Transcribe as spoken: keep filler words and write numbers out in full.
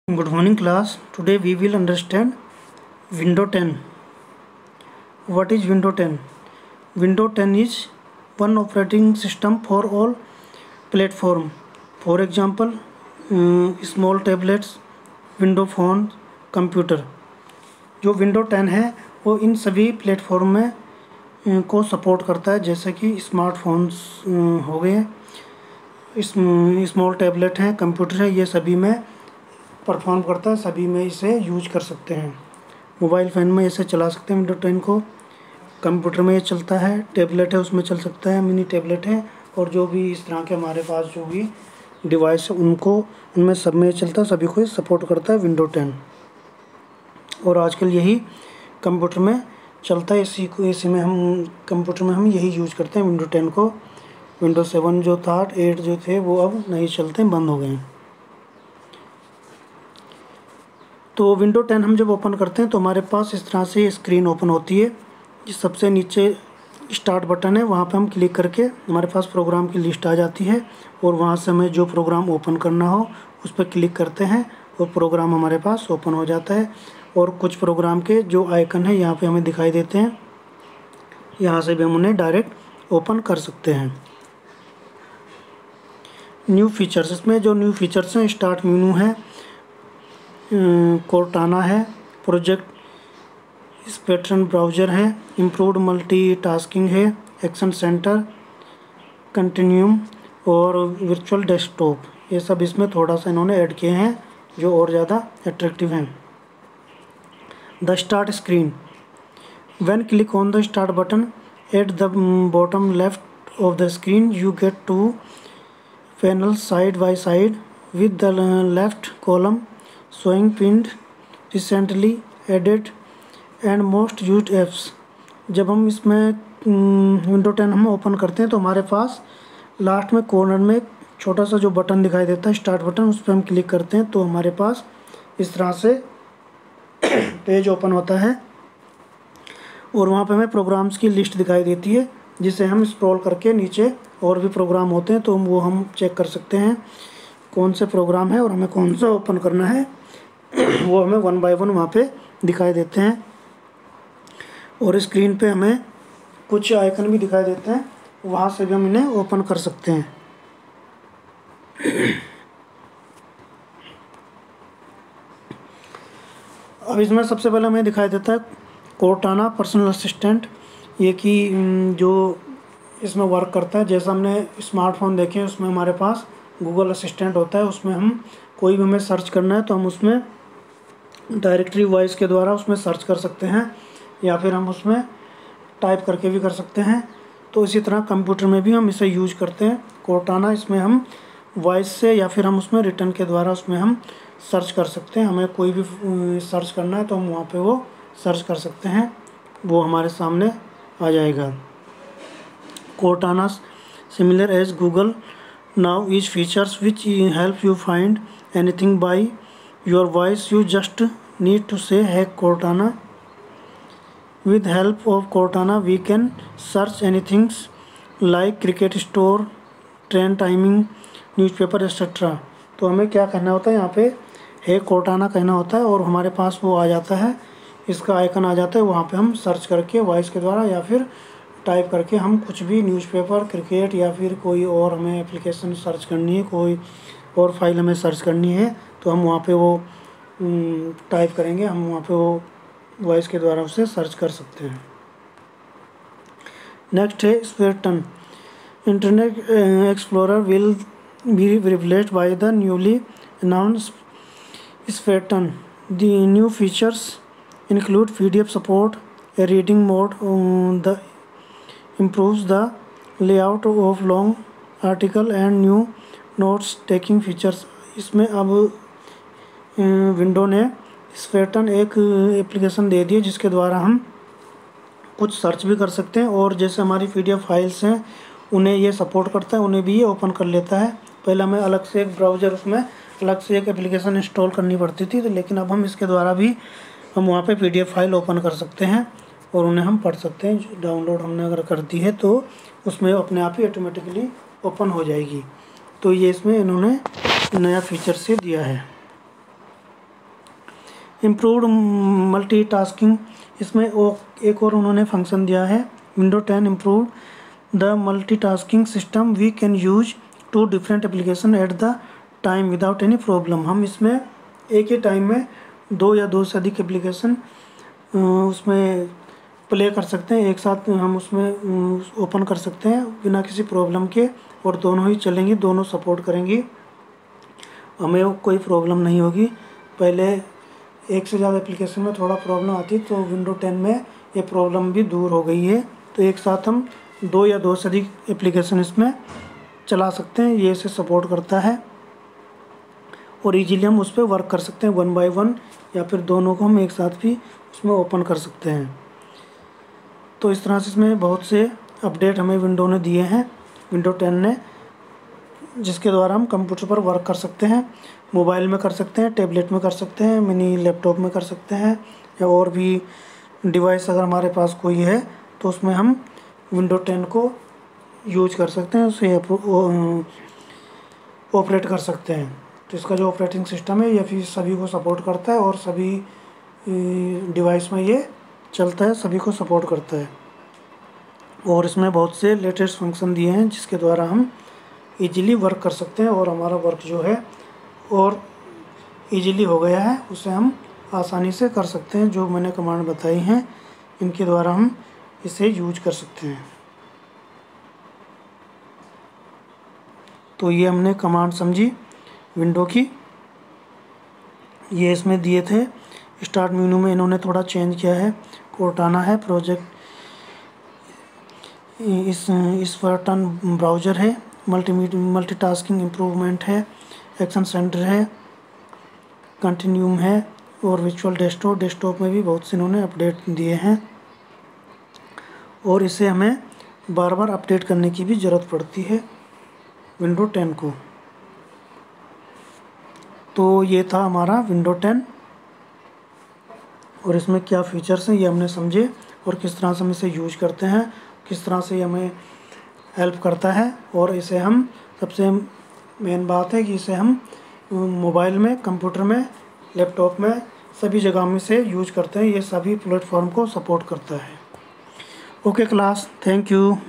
Good morning class. Today we will understand Windows ten. What is Windows ten? Windows ten is one operating system for all platform. For example, um, small tablets, Windows phone, computer. जो Windows ten है वो इन सभी platform में अ, को support करता है, जैसे कि स्मार्टफोन्स हो गए, स्मॉल टैबलेट हैं, कंप्यूटर है, ये सभी में परफॉर्म करता है, सभी में इसे यूज कर सकते हैं। मोबाइल फ़ोन में इसे चला सकते हैं विंडोज टेन को, कंप्यूटर में ये चलता है, टैबलेट है उसमें चल सकता है, मिनी टैबलेट है, और जो भी इस तरह के हमारे पास जो भी डिवाइस है उनको उनमें सब में चलता है, सभी को सपोर्ट करता है विंडोज टेन। और आजकल यही कंप्यूटर में चलता है, इसी को इसी में हम कंप्यूटर में हम यही यूज करते हैं विंडोज टेन को। विंडोज सेवन जो था, एट जो थे वो अब नहीं चलते, बंद हो गए हैं। तो विंडोज टेन हम जब ओपन करते हैं तो हमारे पास इस तरह से स्क्रीन ओपन होती है। जिस सबसे नीचे स्टार्ट बटन है वहाँ पे हम क्लिक करके हमारे पास प्रोग्राम की लिस्ट आ जाती है, और वहाँ से हमें जो प्रोग्राम ओपन करना हो उस पर क्लिक करते हैं और प्रोग्राम हमारे पास ओपन हो जाता है। और कुछ प्रोग्राम के जो आइकन है यहाँ पे हमें दिखाई देते हैं, यहाँ से भी हम उन्हें डायरेक्ट ओपन कर सकते हैं। न्यू फीचर्स, इसमें जो न्यू फीचर्स हैं, स्टार्ट मेनू है, कोर्टाना है, प्रोजेक्ट स्पेक्ट्रम ब्राउज़र है, इम्प्रूव्ड मल्टीटास्किंग है, एक्शन सेंटर, कंटिन्यूम और वर्चुअल डेस्कटॉप, ये सब इसमें थोड़ा सा इन्होंने ऐड किए हैं जो और ज़्यादा अट्रैक्टिव हैं। The start screen, when click on the start button at the bottom left of the screen you get two panels side by side with the left column showing pinned, recently added and most used apps। जब हम इसमें window ten हम open करते हैं तो हमारे पास last में corner में एक छोटा सा जो बटन दिखाई देता है, स्टार्ट बटन, उस पर हम क्लिक करते हैं तो हमारे पास इस तरह से पेज ओपन होता है, और वहाँ पे हमें प्रोग्राम्स की लिस्ट दिखाई देती है, जिसे हम स्क्रॉल करके नीचे और भी प्रोग्राम होते हैं तो वो हम चेक कर सकते हैं कौन से प्रोग्राम है और हमें कौन सा ओपन करना है, वो हमें वन बाय वन वहाँ पे दिखाई देते हैं। और स्क्रीन पे हमें कुछ आइकन भी दिखाई देते हैं, वहाँ से भी हम इन्हें ओपन कर सकते हैं। अब इसमें सबसे पहले हमें दिखाई देता है कोर्टाना पर्सनल असिस्टेंट, ये कि जो इसमें वर्क करता है, जैसा हमने स्मार्टफोन देखे उसमें हमारे पास गूगल असिस्टेंट होता है, उसमें हम कोई भी हमें सर्च करना है तो हम उसमें डायरेक्टरी वॉइस के द्वारा उसमें सर्च कर सकते हैं, या फिर हम उसमें टाइप करके भी कर सकते हैं। तो इसी तरह कंप्यूटर में भी हम इसे यूज करते हैं कोर्टाना, इसमें हम वॉइस से या फिर हम उसमें रिटर्न के द्वारा उसमें हम सर्च कर सकते हैं। हमें कोई भी सर्च करना है तो हम वहाँ पे वो सर्च कर सकते हैं, वो हमारे सामने आ जाएगा। Cortana similar as Google now is features which help you find anything by your voice. You just need to say hey Cortana. With help of Cortana we can search anything like cricket store, train timing, newspaper et cetera। तो हमें क्या कहना होता है, यहाँ पे hey Cortana कहना होता है और हमारे पास वो आ जाता है, इसका आइकन आ जाता है, वहाँ पे हम सर्च करके वॉइस के द्वारा या फिर टाइप करके हम कुछ भी न्यूज़पेपर, क्रिकेट या फिर कोई और हमें एप्लीकेशन सर्च करनी है, कोई और फाइल हमें सर्च करनी है तो हम वहाँ पे वो टाइप करेंगे, हम वहाँ पे वो वॉइस के द्वारा उसे सर्च कर सकते हैं। नेक्स्ट है spectrum, internet explorer will be replaced by the newly announced spectrum. The new features include P D F support, a reading mode, the improves the layout of long article and new notes taking features। इसमें अब window ने spectrum एक application दे दी है जिसके द्वारा हम कुछ search भी कर सकते हैं, और जैसे हमारी पीडीएफ फाइल्स हैं उन्हें ये सपोर्ट करता है, उन्हें भी ये ओपन कर लेता है। पहले हमें अलग से एक ब्राउज़र, उसमें अलग से एक एप्लीकेशन इंस्टॉल करनी पड़ती थी, तो लेकिन अब हम इसके द्वारा भी हम वहाँ पे पीडीएफ फाइल ओपन कर सकते हैं और उन्हें हम पढ़ सकते हैं। डाउनलोड हमने अगर कर दी है तो उसमें अपने आप ही ऑटोमेटिकली ओपन हो जाएगी। तो ये इसमें इन्होंने नया फीचर से दिया है। इम्प्रूव्ड मल्टीटास्किंग, इसमें वो एक और उन्होंने फंक्शन दिया है। Window ten improved the multitasking system, we can use two different application at the time without any problem. हम इसमें एक ही टाइम में दो या दो से अधिक एप्लीकेशन उसमें प्ले कर सकते हैं, एक साथ हम उसमें ओपन कर सकते हैं बिना किसी प्रॉब्लम के, और दोनों ही चलेंगी, दोनों सपोर्ट करेंगी, हमें कोई प्रॉब्लम नहीं होगी। पहले एक से ज़्यादा एप्लीकेशन में थोड़ा प्रॉब्लम आती, तो विंडो टेन में ये प्रॉब्लम भी दूर हो गई है। तो एक साथ हम दो या दो से अधिक एप्लीकेशन इसमें चला सकते हैं, ये इसे सपोर्ट करता है, और इजीली हम उस पर वर्क कर सकते हैं वन बाय वन, या फिर दोनों को हम एक साथ भी उसमें ओपन कर सकते हैं। तो इस तरह से इसमें बहुत से अपडेट हमें विंडो ने दिए हैं, विंडो टेन ने, जिसके द्वारा हम कंप्यूटर पर वर्क कर सकते हैं। मोबाइल में कर सकते हैं, टैबलेट में कर सकते हैं, मिनी लैपटॉप में कर सकते हैं, या और भी डिवाइस अगर हमारे पास कोई है तो उसमें हम विंडो टेन को यूज कर सकते हैं, उसे ऑपरेट कर सकते हैं। तो इसका जो ऑपरेटिंग सिस्टम है ये फिर सभी को सपोर्ट करता है, और सभी डिवाइस में ये चलता है, सभी को सपोर्ट करता है। और इसमें बहुत से लेटेस्ट फंक्शन दिए हैं जिसके द्वारा हम इजीली वर्क कर सकते हैं, और हमारा वर्क जो है और इजीली हो गया है, उसे हम आसानी से कर सकते हैं। जो मैंने कमांड बताई हैं इनके द्वारा हम इसे यूज कर सकते हैं। तो ये हमने कमांड समझी विंडो की, ये इसमें दिए थे। स्टार्ट मेनू में इन्होंने थोड़ा चेंज किया है, कोर्टाना है, प्रोजेक्ट इस इस बटन ब्राउज़र है, मल्टी मल्टीटास्किंग इम्प्रूवमेंट है, एक्शन सेंटर है, कंटिन्यूम है, और विजुअल डेस्कटॉप डेस्कटॉप में भी बहुत से इन्होंने अपडेट दिए हैं, और इसे हमें बार बार अपडेट करने की भी ज़रूरत पड़ती है विंडो टेन को। तो ये था हमारा विंडो टेन, और इसमें क्या फीचर्स हैं ये हमने समझे, और किस तरह से हम इसे यूज करते हैं, किस तरह से ये हमें हेल्प करता है। और इसे हम, सबसे मेन बात है कि इसे हम मोबाइल में, कंप्यूटर में, लैपटॉप में, सभी जगह में से यूज करते हैं, ये सभी प्लेटफॉर्म को सपोर्ट करता है। Okay class, thank you.